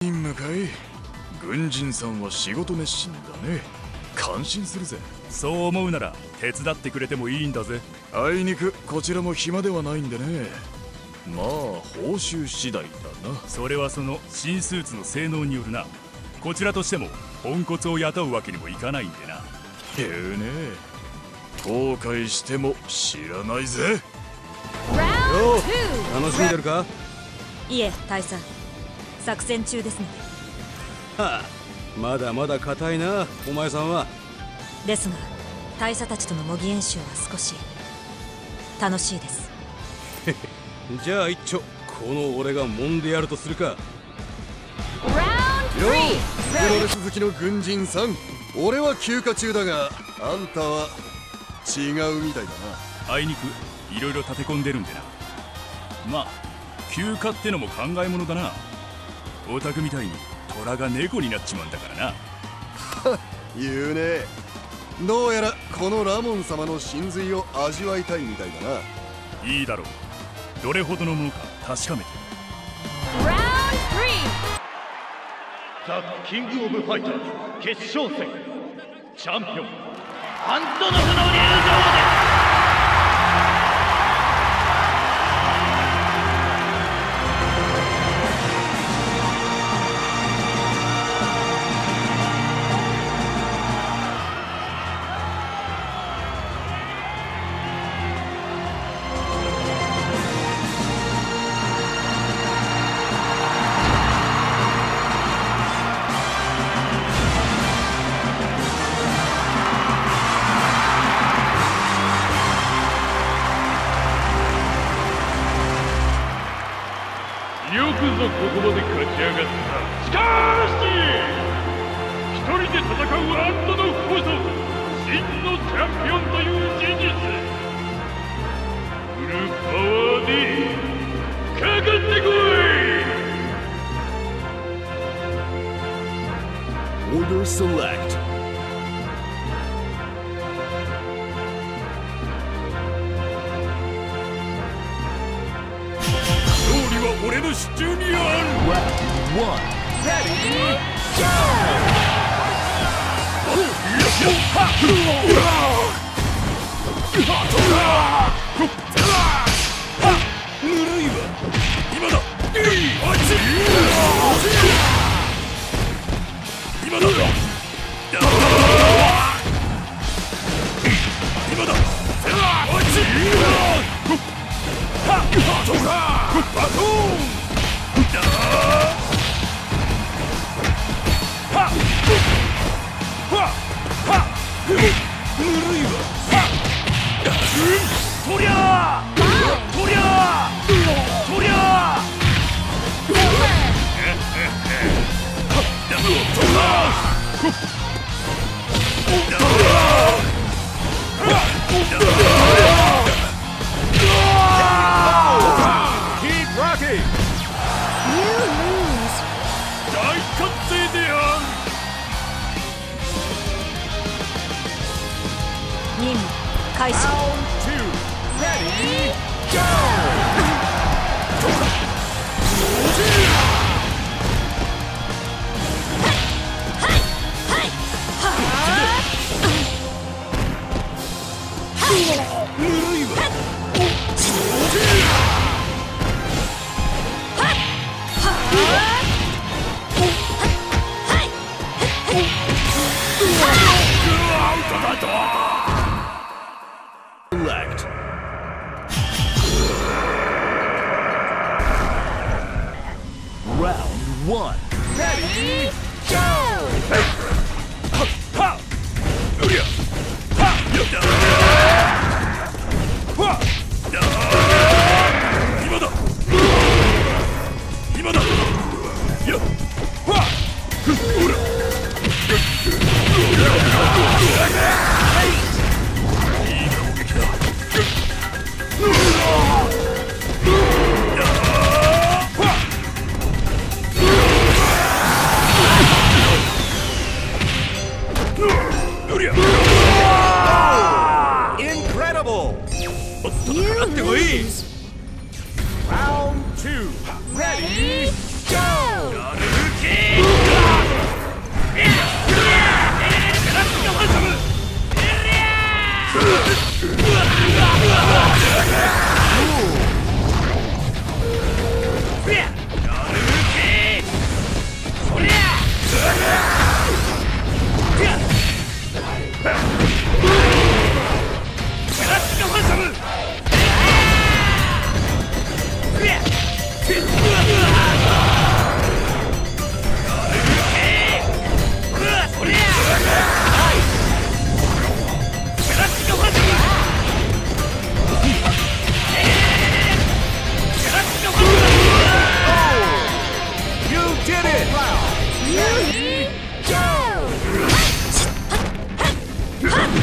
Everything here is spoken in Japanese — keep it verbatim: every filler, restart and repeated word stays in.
任務かい。軍人さんは仕事熱心だね。感心するぜ。 そう思うなら手伝ってくれてもいいんだぜ。 あいにくこちらも暇ではないんでね。まあ報酬次第だな。 それはその新スーツの性能によるな。こちらとしてもポンコツを雇うわけにもいかないんでな。 言うね。後悔しても知らないぜ。 よう、楽しんでるか？ いえ、大佐、作戦中ですね。 はあ、まだまだ硬いな、お前さんは。 ですが、大佐たちとの模擬演習は少し楽しいです。 じゃあ一丁、この俺が揉んでやるとするか。よう、 プロレス好きの軍人さん、俺は休暇中だが、あんたは違うみたいだな。 あいにくいろいろ立て込んでるんでな。まあ休暇ってのも考えものだな。オタクみたいに虎が猫になっちまうんだからな。 言うね。どうやらこのラモン様の真髄を味わいたいみたいだな。 いいだろう。どれほどのものか確かめて。 ザ・キング・オブ・ファイターズ決勝戦、チャンピオンアントノフの入場です。よくぞここまで勝ち上がった。しかし一人で戦うアントノフこそ真のチャンピオンという事実。フルパワーでかかってこい。 Order select。 俺の手中にある。ぬるいわ。今だ。今だ。今だ。バトン。ぬるいわ。とりゃーとりゃーとりゃー大歓声である。 任務開始。 ぬるいわ。Select. Round one. Ready, go! Ha! Ha! Uya! Ha! Ha! Ima da! Ima da! Ya! Ha! Ura! Round. Ready, go!